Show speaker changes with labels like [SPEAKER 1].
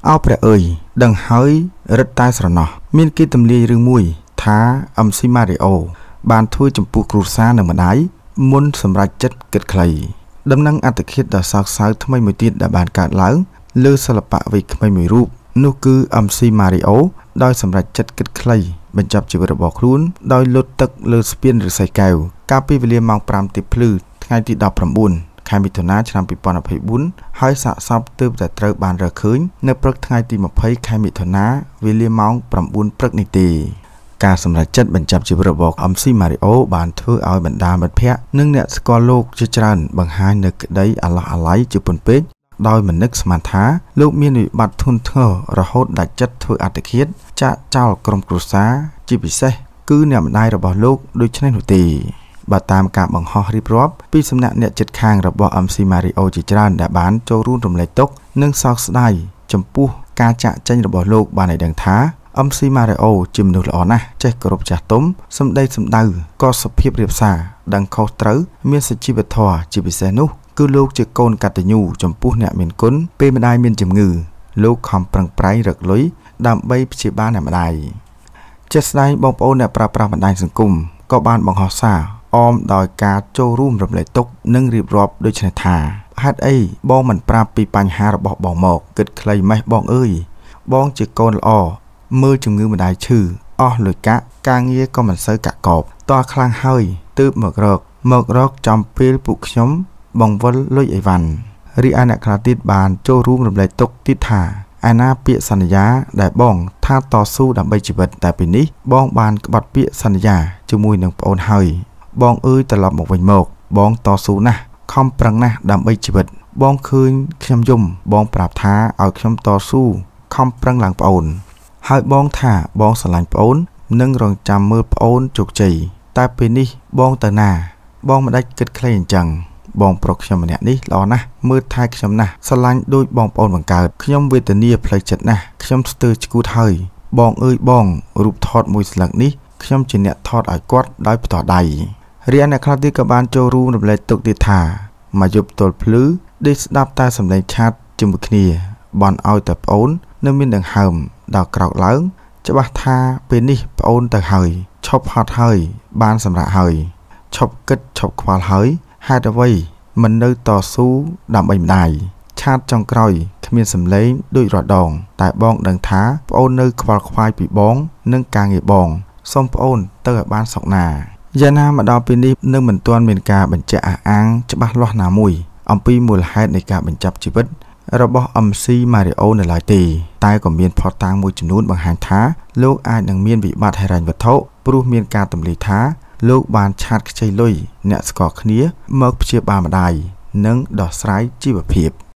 [SPEAKER 1] អោព្រះអើយដឹងហើយរឹតតែស្រណោះមានគេទម្លាយរឿងមួយថាអឹមស៊ីម៉ារីអូបានធ្វើចំពោះគ្រួសារនិងម្ដាយមុនសម្រេចចិត្តគិតខ្លីដំណឹងអត្តឃាតដ៏សោកសៅថ្មីមួយទៀតដែលបានកើតឡើងលើសិល្បៈវ័យក្មេងមួយរូបនោះគឺអឹមស៊ីម៉ារីអូដោយសម្រេចចិត្តគិតខ្លីបញ្ចប់ជីវិតរបស់ខ្លួនដោយលុតទឹកលើស្ពានឫស្សីកែវកាលពីវេលាម៉ោង 5 ទៀបភ្លឺថ្ងៃទី 19 ខែមិថុនាឆ្នាំ 2024 ហើយសាកសពទើបតែត្រូវបានរកឃើញនៅព្រឹកថ្ងៃទី 20 ខែមិថុនាវេលាម៉ោង 9 ព្រឹកនេះទេការសម្រេចចិត្តបញ្ចប់ជីវិតរបស់អឹមស៊ីម៉ារីអូបានធ្វើឲ្យបណ្ដាមិត្តភ័ក្តិនិងអ្នកស្គាល់លោកជាច្រើនបង្ហាញនូវក្តីអាឡោះអាល័យជាពន់ពេកដោយមិននឹកស្មានថាលោកមានវិបត្តិធ្ងន់ធ្ងររហូតដាច់ចិត្តធ្វើអត្តឃាតចាកចោលក្រុមគ្រួសារជាពិសេសគឺអ្នកម្ដាយរបស់លោកដូច្នេះនោះទេបើតាមការបង្ហោះរៀបរាប់ពីសំណាក់អ្នកជិតខាងរបស់អឹមស៊ីម៉ារីអូជាច្រើនដែលបានចូលរួមរំលែកទុក្ខនិងសោកស្ដាយចំពោះការចាកចេញរបស់លោកបានឲ្យដឹងថាអឹមស៊ីម៉ារីអូជាមនុស្សល្អណាស់ចេះគោរពចាស់ទុំសម្ដីសម្ដៅក៏សុភាពរាបសារដឹងខុសត្រូវមានសុជីវធម៌ជាពិសេសនោះគឺលោកជាកូនកតញ្ញូចំពោះអ្នកមានគុណពេលម្ដាយមានជំងឺលោកខំប្រឹងប្រែងរកលុយដើម្បីព្យាបាលអ្នកម្ដាយជាស្ដែងបងប្អូនអ្នកប្រើប្រាស់បណ្ដាញសង្គមក៏បានបង្ហោះសារអមដោយការចូលរួមរំលែកទុក្ខនិងរៀបរាប់ដូចនេះថាហេតុអីបងមិនប្រាប់ពីបញ្ហារបស់បងមកគិតខ្លីម៉េះបងអើយបងជាកូនល្អមើលជំងឺម្ដាយឈឺអស់លុយកាក់ការងារក៏មិនសូវកាក់កបតើខ្លាំងហើយទើបមករកចំពេលពួកខ្ញុំបង្វិលលុយអីវ៉ាន់រីឯអ្នកខ្លះទៀតបានចូលរួមរំលែកទុក្ខទៀតថាឯណាពាក្យសន្យាដែលបងថាតស៊ូដើម្បីជីវិតតែពេលនេះបងបានក្បត់ពាក្យសន្យាជាមួយនឹងប្អូនហើយបងអើយត្រឡប់មកវិញមកបងតស៊ូណាស់ខំប្រឹងណាស់ដើម្បីជីវិតបងឃើញខ្ញុំយំបងប្រាប់ថាឲ្យខ្ញុំតស៊ូខំប្រឹងឡើងប្អូនហើយបងថាបងស្រឡាញ់ប្អូននិងរងចាំមើលប្អូនជោគជ័យតែពេលនេះបងទៅណាបងមិនដាច់គិតខ្លីអញ្ចឹងបងប្រុសខ្ញុំម្នាក់នេះល្អណាស់មើលថែខ្ញុំណាស់ស្រឡាញ់ដូចបងប្អូនបង្កើតខ្ញុំវេទនាផ្លូវចិត្តណាស់ខ្ញុំស្ទើរឆ្កួតហើយបងអើយបងរូបថតមួយស្លឹកនេះខ្ញុំជាអ្នកថតឲ្យគាត់ដោយផ្ទាល់ដៃរីឯអ្នកខ្លះទៀតក៏បានចូលរួមរំលែកទុក្ខទៀតថាមកយប់ទល់ភ្លឺដេកស្ដាប់តែសម្លេងឆាតជាមួយគ្នាបន់ឲ្យតែប្អូននៅមានដង្ហើមដល់ក្រោកឡើងច្បាស់ថាពេលនេះប្អូនទៅហើយឈប់ហត់ហើយបានសម្រាកហើយឈប់គិតឈប់ខ្វល់ហើយហេតុអ្វីមិននៅតស៊ូដើម្បីម្ដាយឆាតចុងក្រោយគ្មានសម្លេងដូចរាល់ដងតែបងដឹងថាប្អូននៅខ្វល់ខ្វាយពីបងនិងការងារបងសូមប្អូនទៅឲ្យបានសុខណាយ៉ាងណាមកដល់ពេលនេះនៅមិនទាន់មានការបញ្ជាក់អះអាងច្បាស់លាស់ណាមួយអំពីមូលហេតុនៃការបញ្ចប់ជីវិតរបស់អឹមស៊ីម៉ារីអូនៅឡើយទេតែក៏មានភស្តុតាងមួយចំនួនបង្ហាញថាលោកអាចនឹងមានវិបត្តិហិរញ្ញវត្ថុព្រោះមានការទម្លាយថាលោកបានឆាតខ្ចីលុយអ្នកស្គាល់គ្នាមកព្យាបាលម្ដាយនិងដោះស្រាយជីវភាព